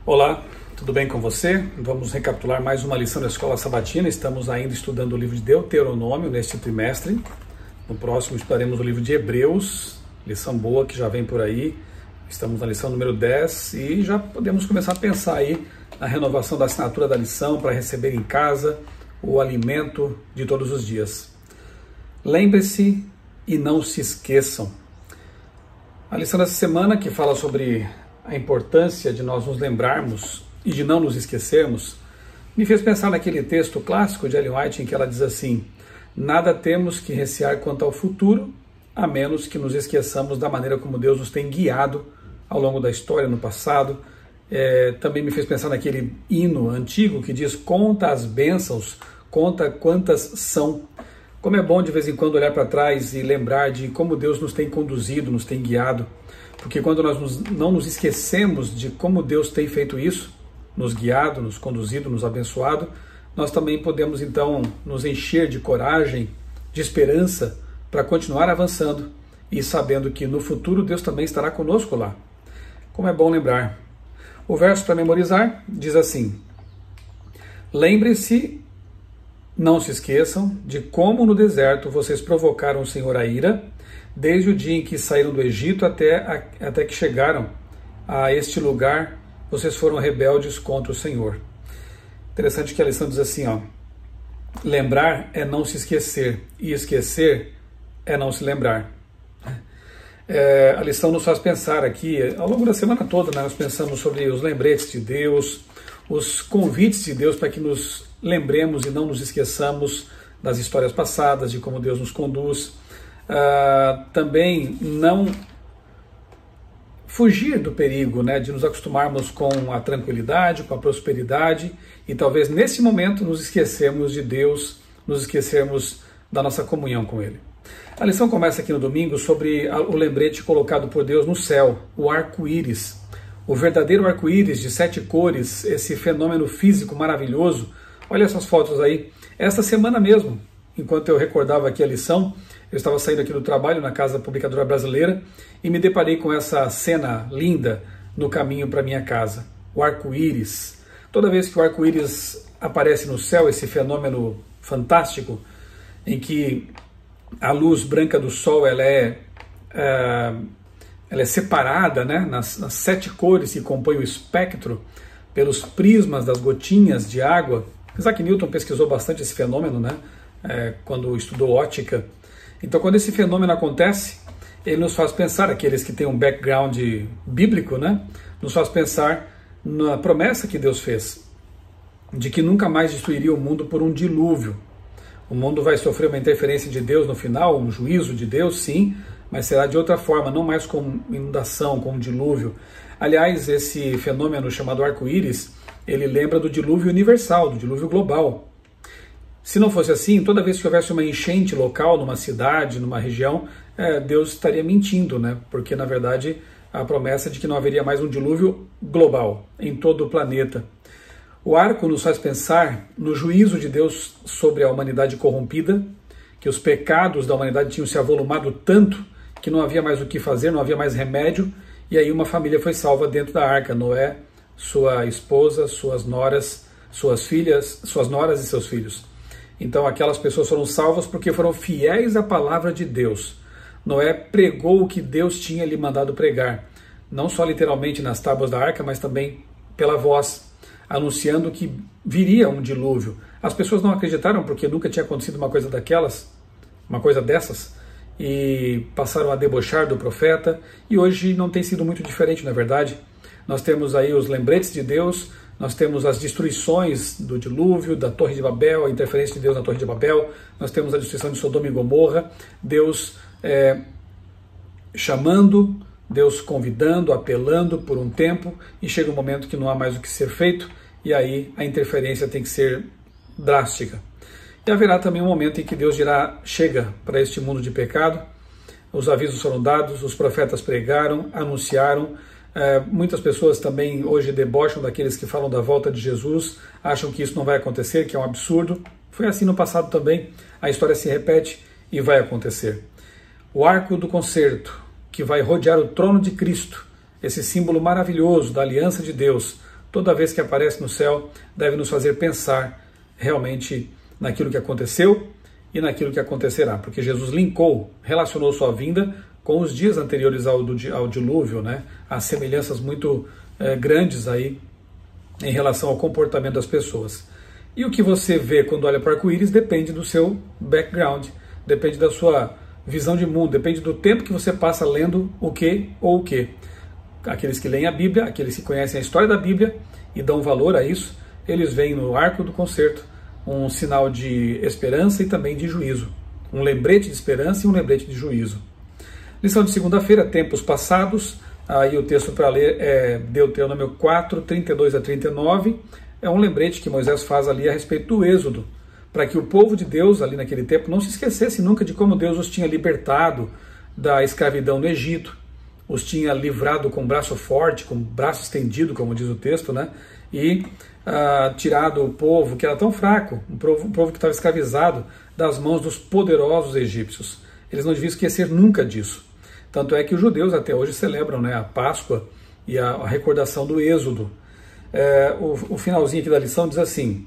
Olá, tudo bem com você? Vamos recapitular mais uma lição da Escola Sabatina. Estamos ainda estudando o livro de Deuteronômio neste trimestre. No próximo estudaremos o livro de Hebreus, lição boa que já vem por aí. Estamos na lição número 10 e já podemos começar a pensar aí na renovação da assinatura da lição para receber em casa o alimento de todos os dias. Lembre-se e não se esqueçam. A lição dessa semana, que fala sobre a importância de nós nos lembrarmos e de não nos esquecermos, me fez pensar naquele texto clássico de Ellen White em que ela diz assim: nada temos que recear quanto ao futuro, a menos que nos esqueçamos da maneira como Deus nos tem guiado ao longo da história, no passado. Também me fez pensar naquele hino antigo que diz: conta as bênçãos, conta quantas são. Como é bom de vez em quando olhar para trás e lembrar de como Deus nos tem conduzido, nos tem guiado, porque quando nós não nos esquecemos de como Deus tem feito isso, nos guiado, nos conduzido, nos abençoado, nós também podemos então nos encher de coragem, de esperança, para continuar avançando e sabendo que no futuro Deus também estará conosco lá. Como é bom lembrar. O verso para memorizar diz assim: lembre-se, não se esqueçam de como no deserto vocês provocaram o Senhor a ira, desde o dia em que saíram do Egito até que chegaram a este lugar, vocês foram rebeldes contra o Senhor. Interessante que a lição diz assim, lembrar é não se esquecer, e esquecer é não se lembrar. A lição nos faz pensar aqui, ao longo da semana toda, nós pensamos sobre os lembretes de Deus, os convites de Deus para que nos lembremos e não nos esqueçamos das histórias passadas, de como Deus nos conduz. Também não fugir do perigo, de nos acostumarmos com a tranquilidade, com a prosperidade, e talvez nesse momento nos esquecermos de Deus, nos esquecermos da nossa comunhão com Ele. A lição começa aqui no domingo sobre o lembrete colocado por Deus no céu, o arco-íris. O verdadeiro arco-íris de 7 cores, esse fenômeno físico maravilhoso. Olha essas fotos aí. Esta semana mesmo, enquanto eu recordava aqui a lição, eu estava saindo aqui do trabalho na Casa Publicadora Brasileira e me deparei com essa cena linda no caminho para minha casa. O arco-íris. Toda vez que o arco-íris aparece no céu, esse fenômeno fantástico, em que a luz branca do sol ela é separada, nas 7 cores que compõem o espectro, pelos prismas das gotinhas de água. Isaac Newton pesquisou bastante esse fenômeno, quando estudou ótica. Então, quando esse fenômeno acontece, ele nos faz pensar, aqueles que têm um background bíblico, nos faz pensar na promessa que Deus fez, de que nunca mais destruiria o mundo por um dilúvio. O mundo vai sofrer uma interferência de Deus no final, um juízo de Deus, sim, mas será de outra forma, não mais com inundação, com um dilúvio. Aliás, esse fenômeno chamado arco-íris, ele lembra do dilúvio universal, do dilúvio global. Se não fosse assim, toda vez que houvesse uma enchente local, numa cidade, numa região, Deus estaria mentindo, porque na verdade a promessa é de que não haveria mais um dilúvio global em todo o planeta. O arco nos faz pensar no juízo de Deus sobre a humanidade corrompida, que os pecados da humanidade tinham se avolumado tanto que não havia mais o que fazer, não havia mais remédio, e aí uma família foi salva dentro da arca: Noé, sua esposa, suas noras, suas filhas, suas noras e seus filhos. Então aquelas pessoas foram salvas porque foram fiéis à palavra de Deus. Noé pregou o que Deus tinha lhe mandado pregar, não só literalmente nas tábuas da arca, mas também pela voz, anunciando que viria um dilúvio. As pessoas não acreditaram porque nunca tinha acontecido uma coisa dessas, e passaram a debochar do profeta, e hoje não tem sido muito diferente, na verdade. Nós temos aí os lembretes de Deus, nós temos as destruições do dilúvio, da Torre de Babel, a interferência de Deus na Torre de Babel, nós temos a destruição de Sodoma e Gomorra, Deus chamando, Deus convidando, apelando por um tempo, e chega um momento que não há mais o que ser feito, e aí a interferência tem que ser drástica. E haverá também um momento em que Deus dirá: chega para este mundo de pecado. Os avisos foram dados, os profetas pregaram, anunciaram. Muitas pessoas também hoje debocham daqueles que falam da volta de Jesus, acham que isso não vai acontecer, que é um absurdo. Foi assim no passado também, a história se repete e vai acontecer. O arco do concerto, que vai rodear o trono de Cristo, esse símbolo maravilhoso da aliança de Deus, toda vez que aparece no céu, deve nos fazer pensar realmente naquilo que aconteceu e naquilo que acontecerá, porque Jesus relacionou sua vinda com os dias anteriores ao dilúvio, né? Há semelhanças muito grandes aí em relação ao comportamento das pessoas. E o que você vê quando olha para o arco-íris depende do seu background, depende da sua visão de mundo, depende do tempo que você passa lendo o que ou o que. Aqueles que leem a Bíblia, aqueles que conhecem a história da Bíblia e dão valor a isso, eles veem no arco do concerto um sinal de esperança e também de juízo. Um lembrete de esperança e um lembrete de juízo. Lição de segunda-feira, tempos passados. Aí o texto para ler é Deuteronômio 4, 32 a 39. É um lembrete que Moisés faz ali a respeito do Êxodo, para que o povo de Deus ali naquele tempo não se esquecesse nunca de como Deus os tinha libertado da escravidão no Egito, os tinha livrado com braço forte, com braço estendido, como diz o texto, né? E tirado o povo que era tão fraco, um povo que estava escravizado, das mãos dos poderosos egípcios. Eles não deviam esquecer nunca disso. Tanto é que os judeus até hoje celebram, né, a Páscoa e a recordação do Êxodo. O finalzinho aqui da lição diz assim,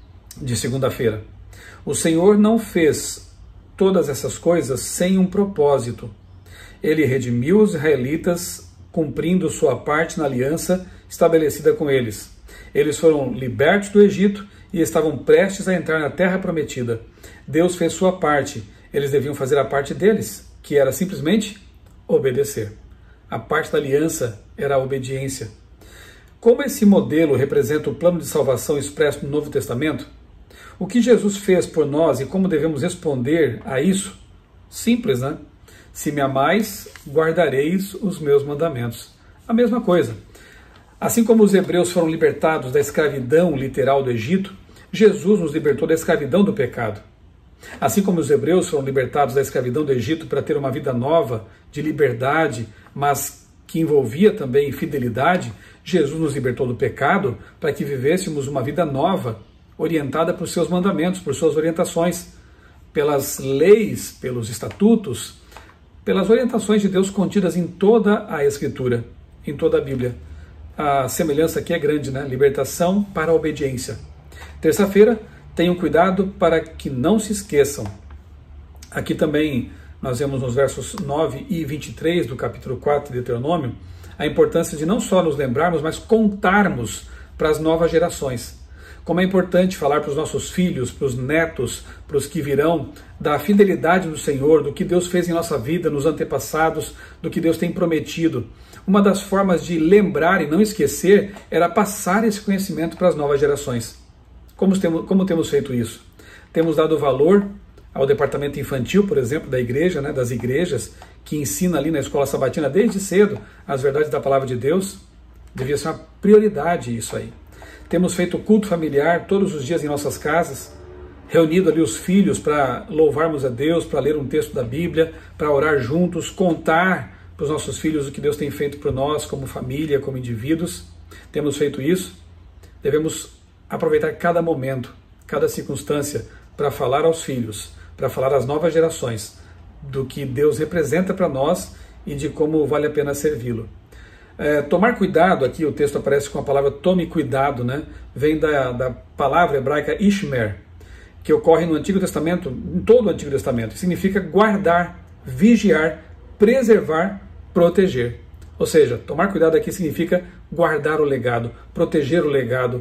de segunda-feira: o Senhor não fez todas essas coisas sem um propósito. Ele redimiu os israelitas, cumprindo sua parte na aliança estabelecida com eles. Eles foram libertos do Egito e estavam prestes a entrar na terra prometida. Deus fez sua parte, eles deviam fazer a parte deles, que era simplesmente obedecer. A parte da aliança era a obediência. Como esse modelo representa o plano de salvação expresso no Novo Testamento, o que Jesus fez por nós e como devemos responder a isso? Simples, né? Se me amais, guardareis os meus mandamentos. A mesma coisa. Assim como os hebreus foram libertados da escravidão literal do Egito, Jesus nos libertou da escravidão do pecado. Assim como os hebreus foram libertados da escravidão do Egito para ter uma vida nova, de liberdade, mas que envolvia também fidelidade, Jesus nos libertou do pecado para que vivêssemos uma vida nova, orientada por seus mandamentos, por suas orientações, pelas leis, pelos estatutos, pelas orientações de Deus contidas em toda a Escritura, em toda a Bíblia. A semelhança aqui é grande, né? Libertação para a obediência. Terça-feira, tenham cuidado para que não se esqueçam. Aqui também nós vemos nos versos 9 e 23 do capítulo 4 de Deuteronômio a importância de não só nos lembrarmos, mas contarmos para as novas gerações. Como é importante falar para os nossos filhos, para os netos, para os que virão, da fidelidade do Senhor, do que Deus fez em nossa vida, nos antepassados, do que Deus tem prometido. Uma das formas de lembrar e não esquecer era passar esse conhecimento para as novas gerações. Como temos feito isso? Temos dado valor ao departamento infantil, por exemplo, da igreja, né, das igrejas, que ensina ali na escola sabatina desde cedo as verdades da palavra de Deus. Devia ser uma prioridade isso aí. Temos feito culto familiar todos os dias em nossas casas, reunido ali os filhos para louvarmos a Deus, para ler um texto da Bíblia, para orar juntos, contar para os nossos filhos o que Deus tem feito por nós como família, como indivíduos. Temos feito isso. Devemos aproveitar cada momento, cada circunstância para falar aos filhos, para falar às novas gerações do que Deus representa para nós e de como vale a pena servi-lo. Tomar cuidado, aqui o texto aparece com a palavra tome cuidado, né? Vem da palavra hebraica ishmer, que ocorre no Antigo Testamento, em todo o Antigo Testamento. Significa guardar, vigiar, preservar, proteger. Ou seja, tomar cuidado aqui significa guardar o legado, proteger o legado,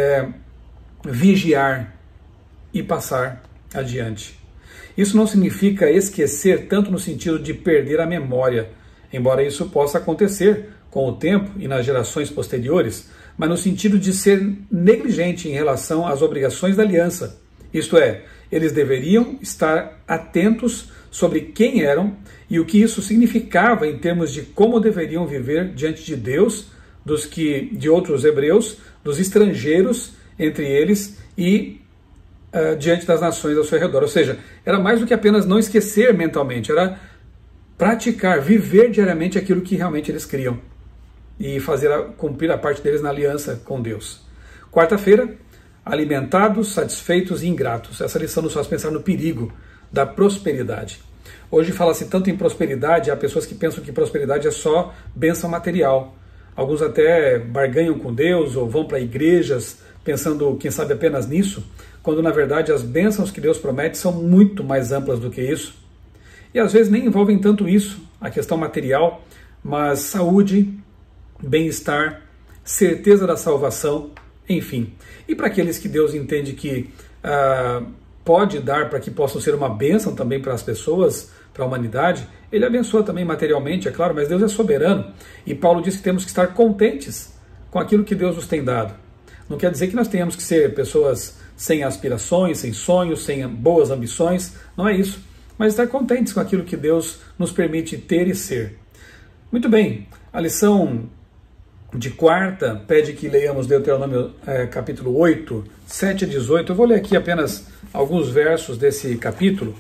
vigiar e passar adiante. Isso não significa esquecer tanto no sentido de perder a memória, embora isso possa acontecer com o tempo e nas gerações posteriores, mas no sentido de ser negligente em relação às obrigações da aliança. Isto é, eles deveriam estar atentos sobre quem eram e o que isso significava em termos de como deveriam viver diante de Deus, de outros hebreus, dos estrangeiros entre eles e diante das nações ao seu redor. Ou seja, era mais do que apenas não esquecer mentalmente, era praticar, viver diariamente aquilo que realmente eles criam e cumprir a parte deles na aliança com Deus. Quarta-feira, alimentados, satisfeitos e ingratos. Essa lição nos faz pensar no perigo da prosperidade. Hoje fala-se tanto em prosperidade, há pessoas que pensam que prosperidade é só bênção material. alguns até barganham com Deus ou vão para igrejas pensando, quem sabe, apenas nisso, quando na verdade as bênçãos que Deus promete são muito mais amplas do que isso. E às vezes nem envolvem tanto isso, a questão material, mas saúde, bem-estar, certeza da salvação, enfim. E para aqueles que Deus entende que pode dar para que possam ser uma bênção também para as pessoas, para a humanidade, Ele abençoa também materialmente, é claro, mas Deus é soberano. E Paulo diz que temos que estar contentes com aquilo que Deus nos tem dado. Não quer dizer que nós tenhamos que ser pessoas sem aspirações, sem sonhos, sem boas ambições, não é isso. Mas estar contentes com aquilo que Deus nos permite ter e ser. Muito bem, a lição de quarta pede que leiamos Deuteronômio capítulo 8, 7 a 18. Eu vou ler aqui apenas alguns versos desse capítulo,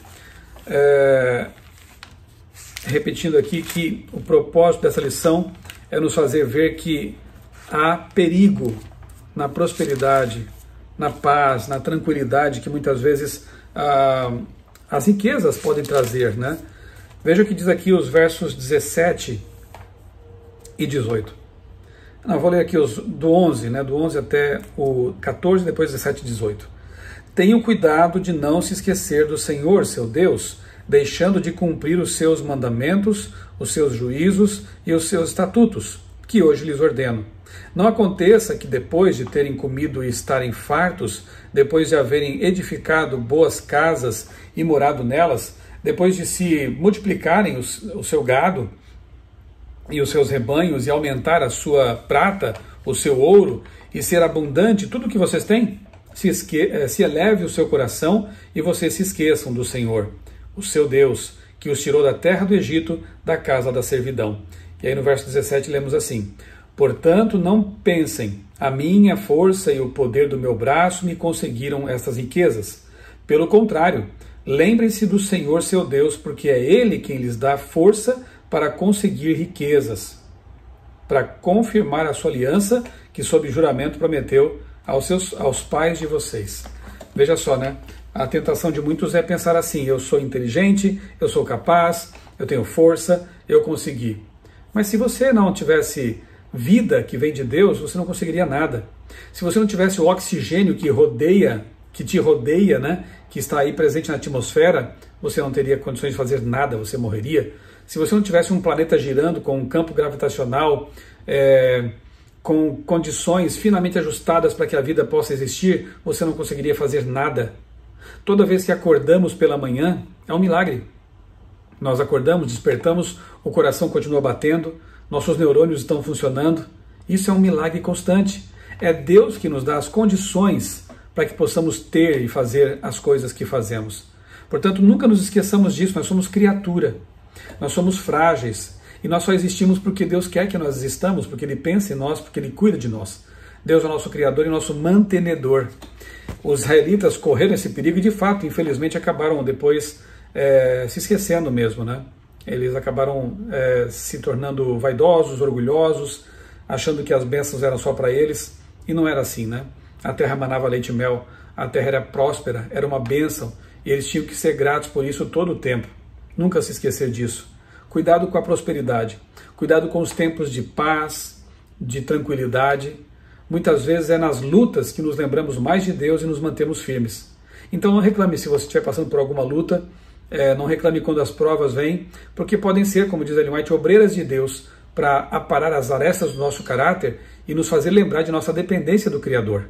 repetindo aqui que o propósito dessa lição é nos fazer ver que há perigo na prosperidade, na paz, na tranquilidade que muitas vezes as riquezas podem trazer, né? Veja o que diz aqui os versos 17 e 18. Não, vou ler aqui os do 11, né? Do 11 até o 14, depois 17 e 18. Tenham cuidado de não se esquecer do Senhor, seu Deus, deixando de cumprir os seus mandamentos, os seus juízos e os seus estatutos, que hoje lhes ordeno. Não aconteça que depois de terem comido e estarem fartos, depois de haverem edificado boas casas e morado nelas, depois de se multiplicarem o seu gado e os seus rebanhos e aumentar a sua prata, o seu ouro e ser abundante tudo o que vocês têm, se eleve o seu coração e vocês se esqueçam do Senhor, o seu Deus, que os tirou da terra do Egito, da casa da servidão. E aí no verso 17 lemos assim: portanto, não pensem, a minha força e o poder do meu braço me conseguiram estas riquezas. Pelo contrário, lembrem-se do Senhor seu Deus, porque é Ele quem lhes dá força para conseguir riquezas, para confirmar a sua aliança que sob juramento prometeu aos pais de vocês. Veja só, né? A tentação de muitos é pensar assim: eu sou inteligente, eu sou capaz, eu tenho força, eu consegui. Mas se você não tivesse vida que vem de Deus, você não conseguiria nada. Se você não tivesse o oxigênio que te rodeia, né, que está aí presente na atmosfera, você não teria condições de fazer nada, você morreria. Se você não tivesse um planeta girando com um campo gravitacional, com condições finamente ajustadas para que a vida possa existir, você não conseguiria fazer nada. Toda vez que acordamos pela manhã, é um milagre. Nós acordamos, despertamos, o coração continua batendo, nossos neurônios estão funcionando. Isso é um milagre constante. É Deus que nos dá as condições para que possamos ter e fazer as coisas que fazemos. Portanto, nunca nos esqueçamos disso, nós somos criatura, nós somos frágeis e nós só existimos porque Deus quer que nós existamos, porque Ele pensa em nós, porque Ele cuida de nós. Deus é o nosso Criador e nosso mantenedor. Os israelitas correram esse perigo e, de fato, infelizmente, acabaram depois se esquecendo mesmo, né? Eles acabaram se tornando vaidosos, orgulhosos, achando que as bênçãos eram só para eles, e não era assim, né? A terra manava leite e mel, a terra era próspera, era uma bênção, e eles tinham que ser gratos por isso todo o tempo. Nunca se esquecer disso. Cuidado com a prosperidade, cuidado com os tempos de paz, de tranquilidade. Muitas vezes é nas lutas que nos lembramos mais de Deus e nos mantemos firmes. Então não reclame se você estiver passando por alguma luta, não reclame quando as provas vêm, porque podem ser, como diz Ellen White, obreiras de Deus para aparar as arestas do nosso caráter e nos fazer lembrar de nossa dependência do Criador.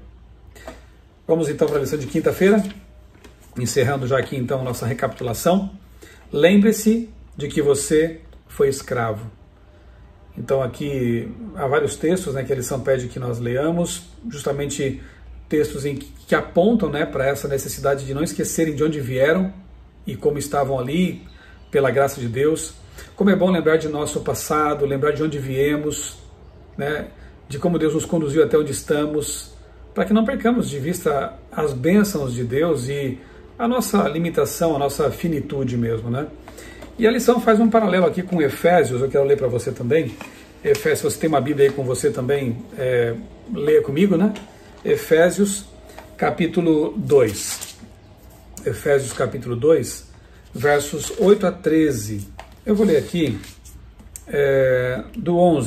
Vamos então para a lição de quinta-feira, encerrando já aqui então nossa recapitulação. Lembre-se de que você foi escravo. Então aqui há vários textos, né, que a lição pede que nós leamos, justamente textos que apontam, né, para essa necessidade de não esquecerem de onde vieram e como estavam ali, pela graça de Deus. Como é bom lembrar de nosso passado, lembrar de onde viemos, né, de como Deus nos conduziu até onde estamos, para que não percamos de vista as bênçãos de Deus e a nossa limitação, a nossa finitude mesmo, né? E a lição faz um paralelo aqui com Efésios, eu quero ler para você também. Efésios, se você tem uma Bíblia aí com você também, leia comigo, né? Efésios capítulo 2. Efésios capítulo 2, versos 8 a 13. Eu vou ler aqui do 11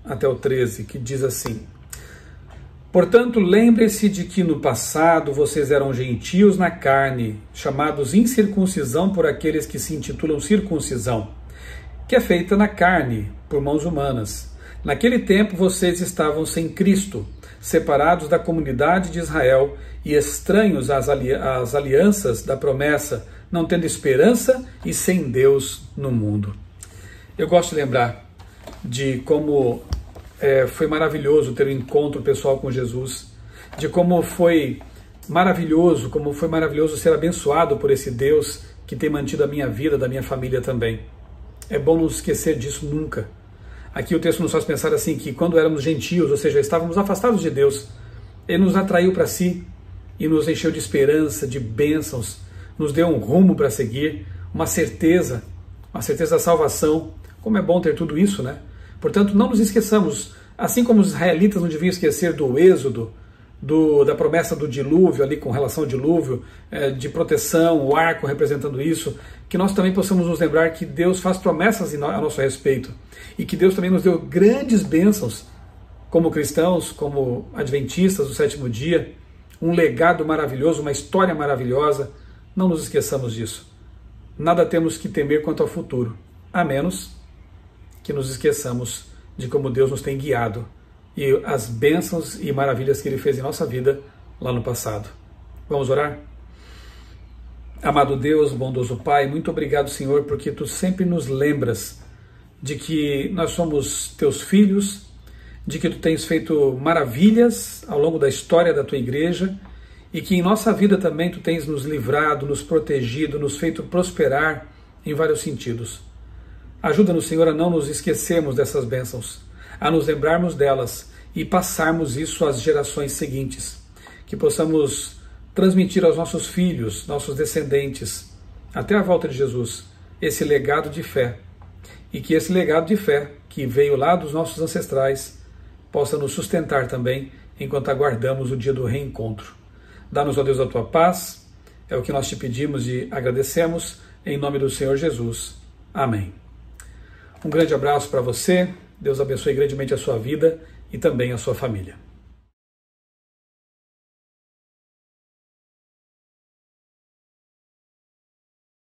até o 13, que diz assim: portanto, lembre-se de que no passado vocês eram gentios na carne, chamados incircuncisão por aqueles que se intitulam circuncisão, que é feita na carne, por mãos humanas. Naquele tempo vocês estavam sem Cristo, separados da comunidade de Israel e estranhos às alianças da promessa, não tendo esperança e sem Deus no mundo. Eu gosto de lembrar de como foi maravilhoso ter um encontro pessoal com Jesus, de como foi maravilhoso ser abençoado por esse Deus que tem mantido a minha vida, da minha família também. É bom não esquecer disso nunca. Aqui o texto nos faz pensar assim, que quando éramos gentios, ou seja, estávamos afastados de Deus, Ele nos atraiu para si e nos encheu de esperança, de bênçãos, nos deu um rumo para seguir, uma certeza da salvação. Como é bom ter tudo isso, né? Portanto, não nos esqueçamos, assim como os israelitas não deviam esquecer do êxodo, da promessa do dilúvio, ali com relação ao dilúvio, de proteção, o arco representando isso, que nós também possamos nos lembrar que Deus faz promessas a nosso respeito e que Deus também nos deu grandes bênçãos como cristãos, como adventistas do sétimo dia, um legado maravilhoso, uma história maravilhosa. Não nos esqueçamos disso. Nada temos que temer quanto ao futuro, a menos que nos esqueçamos de como Deus nos tem guiado e as bênçãos e maravilhas que Ele fez em nossa vida lá no passado. Vamos orar? Amado Deus, bondoso Pai, muito obrigado, Senhor, porque Tu sempre nos lembras de que nós somos Teus filhos, de que Tu tens feito maravilhas ao longo da história da Tua igreja e que em nossa vida também Tu tens nos livrado, nos protegido, nos feito prosperar em vários sentidos. Ajuda-nos, Senhor, a não nos esquecermos dessas bênçãos, a nos lembrarmos delas e passarmos isso às gerações seguintes, que possamos transmitir aos nossos filhos, nossos descendentes, até a volta de Jesus, esse legado de fé, e que esse legado de fé, que veio lá dos nossos ancestrais, possa nos sustentar também, enquanto aguardamos o dia do reencontro. Dá-nos, ó Deus, a Tua paz, é o que nós te pedimos e agradecemos, em nome do Senhor Jesus. Amém. Um grande abraço para você, Deus abençoe grandemente a sua vida e também a sua família.